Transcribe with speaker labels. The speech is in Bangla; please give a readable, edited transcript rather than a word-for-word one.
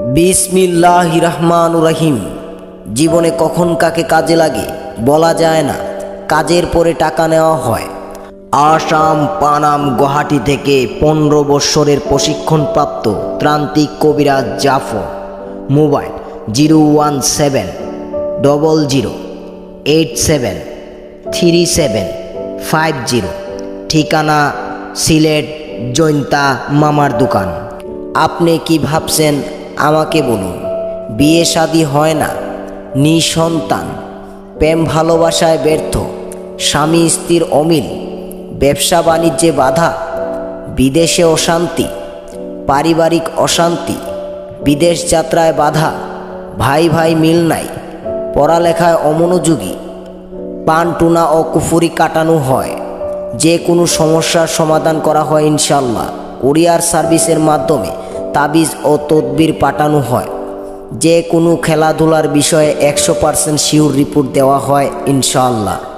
Speaker 1: বিসমিল্লাহির রহমানির রহিম। জীবনে কখন কাকে কাজে লাগে বলা যায় না, কাজের পরে টাকা নেওয়া হয়। আসাম পানাম গুয়াহাটি থেকে 15 বৎসরের প্রশিক্ষণপ্রাপ্ত ত্রান্তিক কবিরাজ জাফর। মোবাইল 01700873750। ঠিকানা সিলেট জৈন্তা মামার দোকান। আপনি কি ভাবছেন আমাকে বলুন? বিয়ে শাদী হয় না, নিঃসন্তান, প্রেম ভালোবাসায় ব্যর্থ, স্বামী স্ত্রীর অমিল, ব্যবসা বাণিজ্যে বাধা, বিদেশে অশান্তি, পারিবারিক অশান্তি, বিদেশ যাত্রায় বাধা, ভাই ভাই মিল নাই, পড়ালেখায় অমনোযোগী, পান টুনা ও কুফুরি কাটানো হয়। যে কোনো সমস্যার সমাধান করা হয় ইনশাল্লাহ। কুরিয়ার সার্ভিসের মাধ্যমে তাবিজ ও তদবির পাঠানো হয়। যে কোনো খেলাধুলার বিষয়ে 100% শিওর রিপোর্ট দেওয়া হয় ইনশাআল্লাহ।